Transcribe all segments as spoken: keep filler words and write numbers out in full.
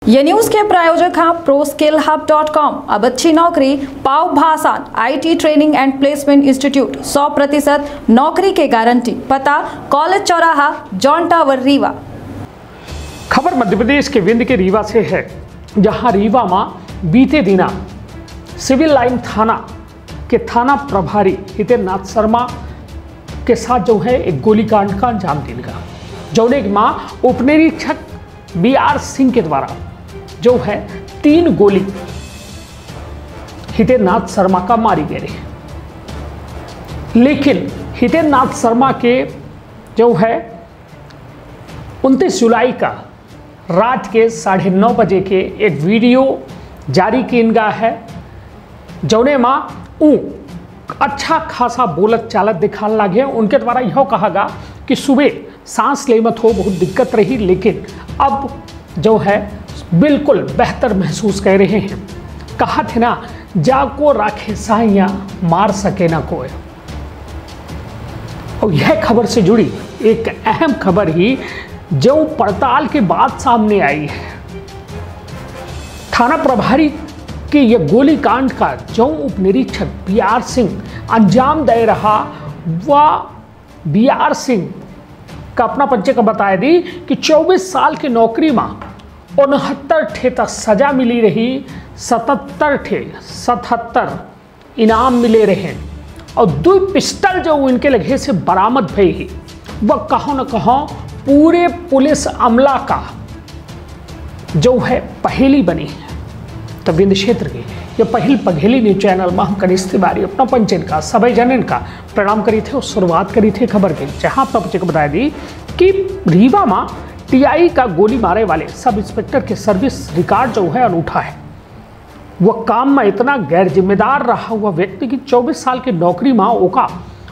ये न्यूज के प्रायोजक हैं pro skill hub dot com. अब अच्छी नौकरी पाओ भासान IT training and placement institute सौ प्रतिशत नौकरी के गारंटी। पता कॉलेज चौराहा जॉन टावर रीवा। खबर मध्य प्रदेश के विंध्य के रीवा से है, जहां रीवा में बीते दिना सिविल लाइन थाना के थाना प्रभारी हितेंद्रनाथ शर्मा के साथ जो है एक गोलीकांड का अंजाम दिया गया। जौने मां उपनिरीक्षक बी आर सिंह के द्वारा जो है तीन गोली हितेंद्रनाथ शर्मा का मारी गई है। लेकिन हितेंद्रनाथ शर्मा के जो है उनतीस जुलाई का रात के साढ़े नौ बजे के एक वीडियो जारी किया गया है, जौने मां ऊ अच्छा खासा बोलत चालत दिखाने लगे। उनके द्वारा यह कहा गया कि सुबह सांस ले मत हो, बहुत दिक्कत रही, लेकिन अब जो है बिल्कुल बेहतर महसूस कर रहे हैं। कहा थे ना, जाको राखे साइया मार सके ना कोई। और यह खबर से जुड़ी एक अहम खबर ही जो पड़ताल के बाद सामने आई है। थाना प्रभारी के यह गोलीकांड का जो उप निरीक्षक बी आर सिंह अंजाम दे रहा, वह बी आर सिंह का अपना परिचय का बताया दी कि चौबीस साल की नौकरी में उनहत्तर ठे तक सजा मिली रही, सतहत्तर ठे सतहत्तर इनाम मिले रहे और दो पिस्टल जो इनके लगे से बरामद भई, वह कहो न कहो पूरे पुलिस अमला का जो है पहेली बनी है। तो विंध्य क्षेत्र की यह पहल पघेली न्यूज चैनल में हम कनिष्ठ तिवारी अपना पंचन का सभी जनन का प्रणाम करी थे और शुरुआत करी थे खबर के, जहां अपना परिचय को बताया दी कि रीवा में टीआई का गोली मारे वाले सब इंस्पेक्टर के सर्विस रिकॉर्ड जो है अनूठा है। वह काम में इतना गैर जिम्मेदार रहा हुआ व्यक्ति की चौबीस साल की नौकरी में ओका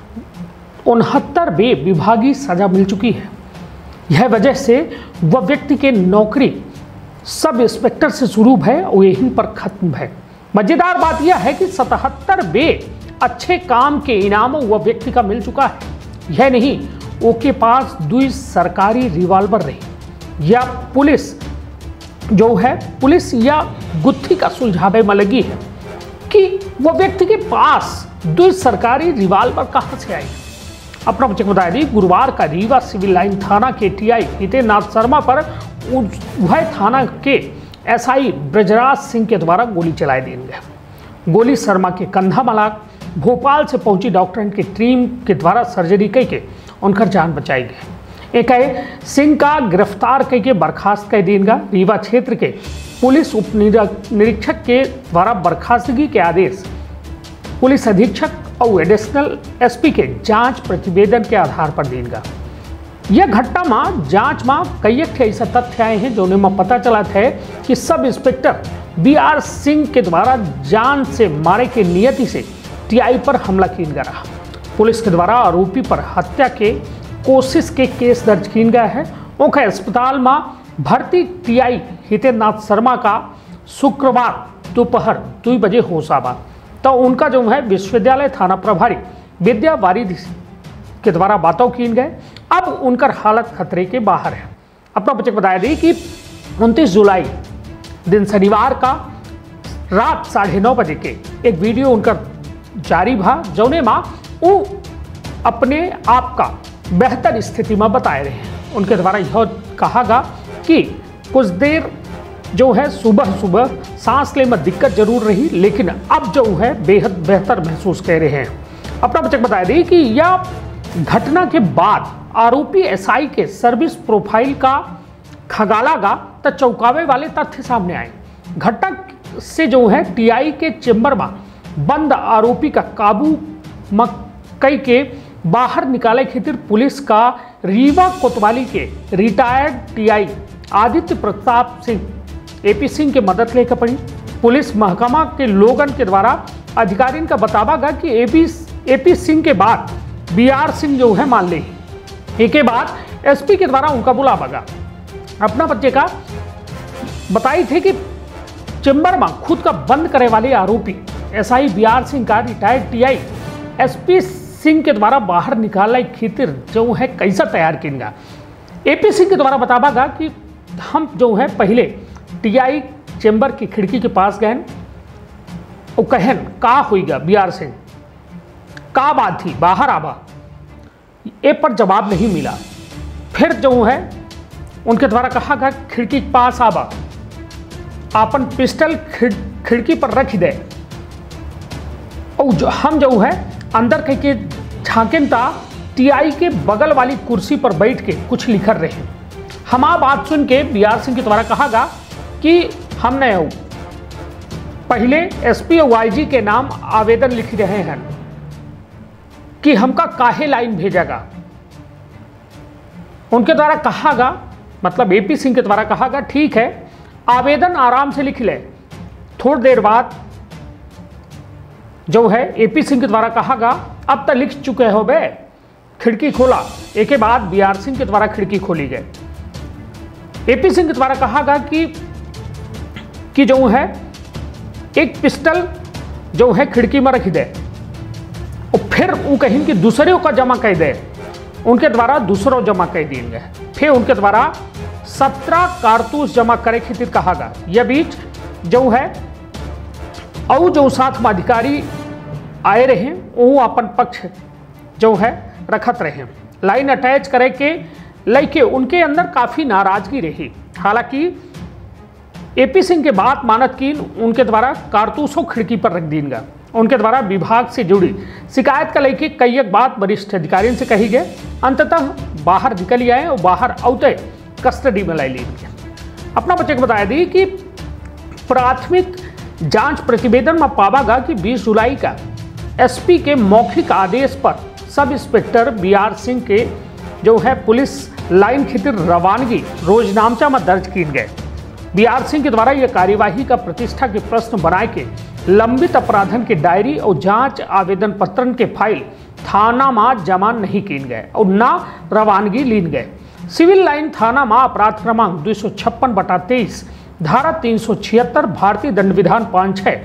उनहत्तर बे विभागीय सजा मिल चुकी है। यह वजह से वह व्यक्ति के नौकरी सब इंस्पेक्टर से शुरू है और यहीं पर खत्म है। मजेदार बात यह है कि सतहत्तर बे अच्छे काम के इनामों वह व्यक्ति का मिल चुका है। यह नहीं, उसके पास दो सरकारी रिवॉल्वर रही या पुलिस जो है पुलिस या गुत्थी का सुलझावे में लगी है कि वह व्यक्ति के पास दो सरकारी रिवॉल्वर कहां से आई। अपना परिचय बताया दी गुरुवार का रीवा सिविल लाइन थाना के टीआई हितेंद्रनाथ शर्मा पर वह थाना के एसआई ब्रजराज सिंह के द्वारा गोली चलाई दी गई। गोली शर्मा के कंधा मला भोपाल से पहुंची डॉक्टर की टीम के द्वारा सर्जरी करके उनका जान बचाई गई। एक सिंह का गिरफ्तार करके बर्खास्त कर दी गया। रीवा क्षेत्र के पुलिस उप निरीक्षक के द्वारा बर्खास्तगी के आदेश पुलिस अधीक्षक और एडिशनल एसपी के जांच प्रतिवेदन के आधार पर दी गया। यह घटना में जांच में कई ऐसा तथ्य आए हैं, जोने में पता चला था कि sub inspector B R Singh के द्वारा जान से मारे के नियति से टीआई पर हमला किया गया रहा। पुलिस के द्वारा आरोपी पर हत्या के कोशिश के केस दर्ज किया गया है। उनका अस्पताल में भर्ती टीआई हितेंद्रनाथ शर्मा का शुक्रवार दोपहर दो बजे होश आवा, तो उनका जो है विश्वविद्यालय थाना प्रभारी विद्या वारिधि के द्वारा बातों किए गए। अब उनका हालत खतरे के बाहर है। अपना बच्चे बताया दी कि उनतीस जुलाई दिन शनिवार का रात साढ़े नौ बजे के एक वीडियो उनका जारी भा, जौने माँ वो अपने आप का बेहतर स्थिति में बताए रहे हैं। उनके द्वारा यह कहा गया कि कुछ देर जो है सुबह सुबह सांस ले में दिक्कत जरूर रही, लेकिन अब जो है बेहद बेहतर महसूस कर रहे हैं। अपना बच्चे बताया दी कि यह घटना के बाद आरोपी एसआई के सर्विस प्रोफाइल का खगाला गा तो चौंकावे वाले तथ्य सामने आए। घटना से जो है टीआई के चेंबर में बंद आरोपी का काबू मकई के बाहर निकाले खातिर पुलिस का रीवा कोतवाली के retired TI Aditya Pratap Singh AP Singh के मदद लेकर पड़ी। पुलिस महकमा के लोगन के द्वारा अधिकारियों का बतावा गया कि एपी एपी सिंह के बाद बी आर सिंह जो है मान ली, एक के बाद एसपी के द्वारा उनका बुलावा गया। अपना बच्चे का बताई थे कि चेंबर में खुद का बंद करे वाले आरोपी एसआई बी आर सिंह का रिटायर्ड टीआई एसपी सिंह के द्वारा बाहर निकाला खितिर जो है कैसा तैयार किया। एपी सिंह के द्वारा बतावा गया कि हम जो है पहले टीआई चेंबर की खिड़की के पास गए और कहन का हुई गया बी आर सिंह का बात थी बाहर आबा, ए पर जवाब नहीं मिला। फिर जो है उनके द्वारा कहा गया खिड़की के पास आबा, अपन पिस्टल खिड़, खिड़की पर रख दे और जो हम जो है अंदर कह के झांकेन ता टीआई के बगल वाली कुर्सी पर बैठ के कुछ लिख रहे। हम आ बात सुन के बी आर सिंह के द्वारा कहा गया कि हमने पहले एसपी और आईजी के नाम आवेदन लिख रहे हैं कि हमका काहे लाइन भेजेगा। उनके द्वारा कहा गया, मतलब एपी सिंह के द्वारा कहा गया ठीक है आवेदन आराम से लिख ले। थोड़ी देर बाद जो है एपी सिंह के द्वारा कहा गया अब तक लिख चुके हो बे, खिड़की खोला। एक के बाद बी आर सिंह के द्वारा खिड़की खोली गई। एपी सिंह के द्वारा कहा गया कि कि जो है एक पिस्टल जो है खिड़की में रख दे और फिर वो कहीं कि दूसरे का जमा कर दे। उनके द्वारा दूसरों जमा कर देंगे। फिर उनके द्वारा सत्रह कारतूस जमा करे खातिर कहा गया। यह बीच जो है और जो साथ में अधिकारी आए रहे वो अपन पक्ष जो है रखत रहे। लाइन अटैच करे के लेके उनके अंदर काफ़ी नाराजगी रही। हालांकि एपी सिंह के बात मानत की उनके द्वारा कारतूसों खिड़की पर रख दीनगा। उनके द्वारा विभाग से जुड़ी शिकायत का लेके कई एक बात वरिष्ठ अधिकारियों से कही गए। अंततः बाहर निकल आए और बाहर आते कस्टडी में लाई ली। अपना बच्चे को बताया दी कि प्राथमिक जांच प्रतिवेदन में पावा गया कि बीस जुलाई का एसपी के मौखिक आदेश पर sub inspector B R Singh के जो है पुलिस लाइन खातिर रवानगी रोजनामचा में दर्ज किए गए। बी आर सिंह के द्वारा यह कार्यवाही का प्रतिष्ठा के प्रश्न बनाए के लंबित अपराधन के डायरी और जांच आवेदन पत्रन के फाइल थाना में जमा नहीं किए गए और ना रवानगी लीन गए। सिविल लाइन थाना में अपराध क्रमांक दो सौ छप्पन बटा तेईस धारा तीन सौ छिहत्तर भारतीय दंड विधान पाँच छः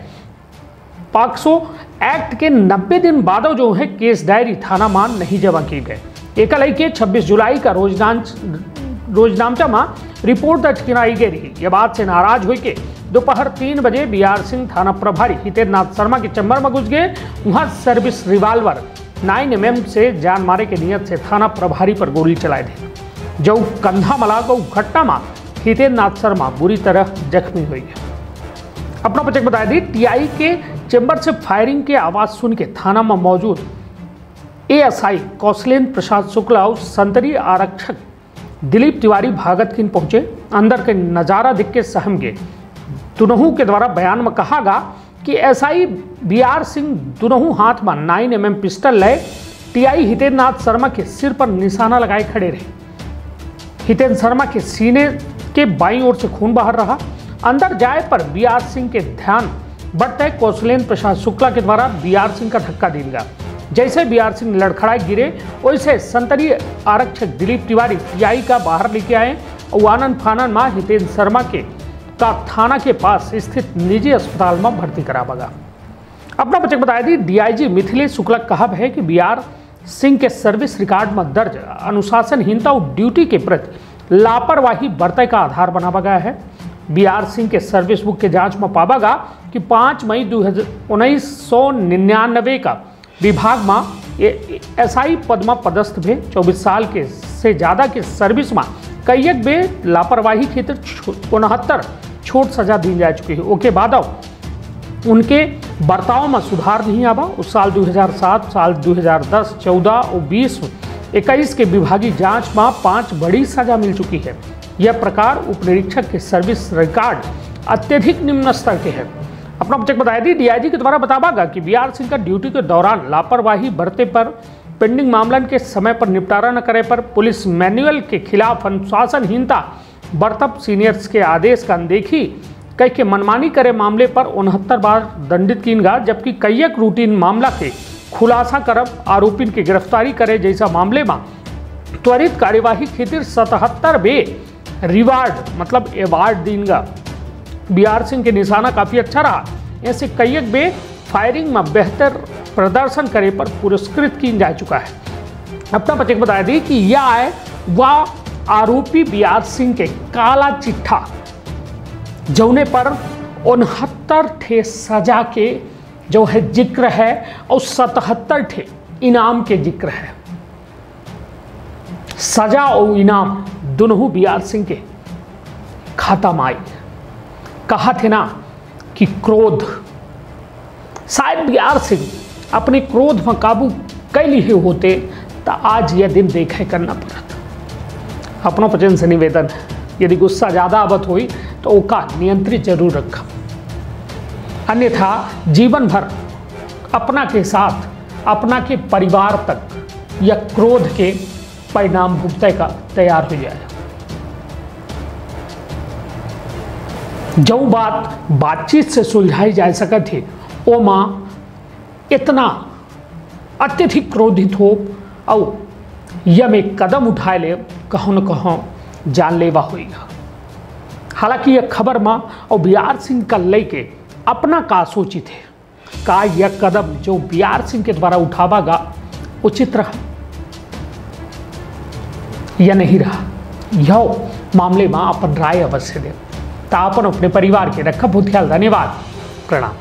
पॉक्सो एक्ट के नब्बे दिन बाद जो है केस डायरी थाना मान नहीं जमा किए गए। एकल के छब्बीस जुलाई का रोजनांच रोजनामचा में रिपोर्ट दर्ज कराई गई रही। यह बात से नाराज हुई के दोपहर तीन बजे बी आर सिंह थाना प्रभारी हितेंद्रनाथ शर्मा के चैम्बर में घुस गए। वहां service revolver nine M M से जान मारे के नियत से थाना प्रभारी पर गोली चलाए थे। जो कंधा मला गौ घटना में हितेंद्रनाथ शर्मा बुरी तरह जख्मी हुई है। अपना बच्चे बताया दी टीआई के चैम्बर से फायरिंग के आवाज सुन के थाना में मौजूद एएसआई कौशलेंद्र प्रसाद शुक्ला और संतरी आरक्षक दिलीप तिवारी भागत किन पहुंचे। अंदर के नज़ारा देख के सहम गए। दोनों के द्वारा बयान में कहा गया कि एसआई बी आर सिंह दोनों हाथ में नाइन एम एम पिस्टल ले टीआई हितेंद्रनाथ शर्मा के सिर पर निशाना लगाए खड़े रहे। हितेंद्र शर्मा के सीने के बाईं ओर से खून बाहर रहा। अंदर जाए पर बी आर सिंह के ध्यान बढ़ते कौशलेंद्र प्रसाद शुक्ला के द्वारा बी आर सिंह का धक्का दिया गया। जैसे बी आर सिंह लड़खड़ाए गिरे वैसे संतरी आरक्षक दिलीप तिवारी टीआई का बाहर लेके आए और आनंद फानन में हितेंद्र शर्मा के का थाना के पास स्थित निजी अस्पताल में भर्ती करावा गया। अपना बच्चे बताया दी डीआईजी मिथिलेश शुक्ला कहा है कि बी आर सिंह के सर्विस रिकॉर्ड में दर्ज अनुशासनहीनता और ड्यूटी के प्रति लापरवाही बरते का आधार बनावा गया है। बी आर सिंह के सर्विस बुक के जांच में पावा गया कि पाँच मई दो हजार उन्नीस सौ निन्यानवे का विभाग में एसआई पद में पदस्थ भे चौबीस साल के से ज़्यादा के सर्विस में कई एक बे लापरवाही क्षेत्र उनहत्तर छोट सजा दी जा चुकी है। ओके बाद उनके बर्ताव में सुधार नहीं आवा। उस साल दो हज़ार सात साल दो हज़ार दस चौदह और बीस इक्कीस के विभागीय जांच में पाँच बड़ी सजा मिल चुकी है। यह प्रकार उप निरीक्षक के सर्विस रिकॉर्ड अत्यधिक निम्न स्तर के हैं। अपना बच्चे बताया दी डीआईजी के द्वारा बतावा गया कि बी आर सिंह का ड्यूटी के दौरान लापरवाही बरते पर पेंडिंग मामलन के समय पर निपटारा न करे पर पुलिस मैनुअल के खिलाफ अनुशासनहीनता बर्तब सीनियर्स के आदेश का अनदेखी कई के मनमानी करे मामले पर उनहत्तर बार दंडित किन गा। जबकि कई एक रूटीन मामला के खुलासा करब आरोपी की गिरफ्तारी करे जैसा मामले में त्वरित कार्यवाही खातिर सतहत्तर बे रिवार्ड मतलब एवार्ड दीनगा। बी आर सिंह के निशाना काफ़ी अच्छा रहा। ऐसे कई एक बे फायरिंग में बेहतर प्रदर्शन करे पर पुरस्कृत की जा चुका है। अपना बच्चे को बताया दी कि यह है वह आरोपी बी आर सिंह के काला चिट्ठा जौने पर उनहत्तर ठे सजा के जो है जिक्र है और सतहत्तर ठे इनाम के जिक्र है। सजा और इनाम दोनों बी आर सिंह के खाता में आई। कहा थे ना कि क्रोध, शायद बी आर सिंह अपने क्रोध में काबू कर लिए होते तो आज यह दिन देखे करना पड़ता। अपनों पचन से निवेदन है, यदि गुस्सा ज़्यादा आवत हुई तो ओका नियंत्रित जरूर रखा, अन्यथा जीवन भर अपना के साथ अपना के परिवार तक या क्रोध के परिणाम भुगते का तैयार हो जाए। जो बात बातचीत से सुलझाई जा सकत है वो माँ इतना अत्यधिक क्रोधित हो और यम एक कदम उठाए ले कहों न कहों जानलेवा होगा। हालांकि यह खबर माँ और बी आर सिंह का लेके अपना का सोचित है, का यह कदम जो बी आर सिंह के द्वारा उठावागा उचित रहा या नहीं रहा, यह मामले में अपन राय अवश्य दे। तापन अपने परिवार के रखा बहुत ख्याल। धन्यवाद, प्रणाम।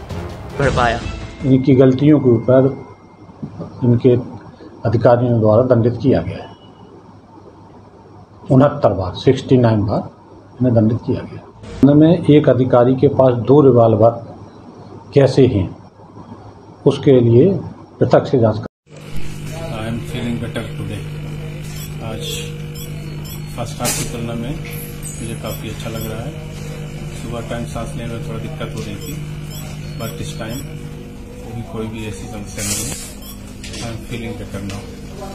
इनकी गलतियों के ऊपर इनके अधिकारियों द्वारा दंडित किया गया है। उनहत्तर बार सिक्सटी नाइन बार इन्हें दंडित किया गया। में एक अधिकारी के पास दो रिवाल्वर कैसे हैं उसके लिए पृथक से जांच कर। I am feeling better today. आज फर्स्ट हाफ की तुलना में मुझे काफ़ी अच्छा लग रहा है। सुबह टाइम सांस लेने में थोड़ा दिक्कत हो रही थी, बट इस टाइम भी कोई भी ऐसी समस्या नहीं है। I am feeling better now.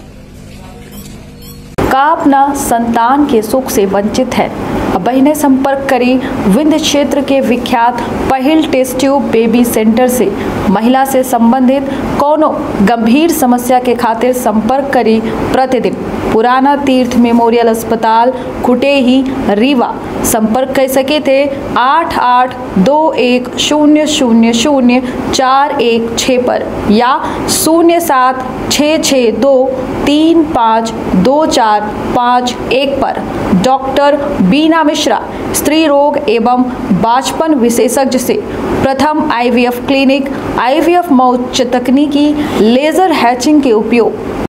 का अपना संतान के सुख से वंचित है, बहने संपर्क करी विंध्य क्षेत्र के विख्यात पहिल टेस्ट ट्यूब बेबी सेंटर से। महिला से संबंधित कोनो गंभीर समस्या के खातिर संपर्क करी प्रतिदिन पुराना तीर्थ मेमोरियल अस्पताल कुटेही रीवा। संपर्क कर सके थे आठ आठ दो एक शून्य शून्य शून्य चार एक छः पर या शून्य सात छः छः दो तीन पाँच दो चार पाँच एक पर। डॉक्टर बीना मिश्रा, स्त्री रोग एवं बांझपन विशेषज्ञ से प्रथम I V F clinic, I V F में उच्च तकनीकी लेजर हैचिंग के उपयोग।